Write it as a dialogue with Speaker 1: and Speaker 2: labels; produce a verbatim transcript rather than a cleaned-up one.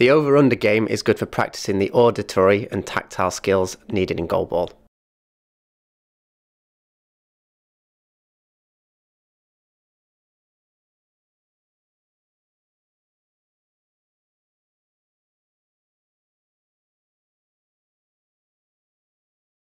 Speaker 1: The over-under game is good for practicing the auditory and tactile skills needed in goalball.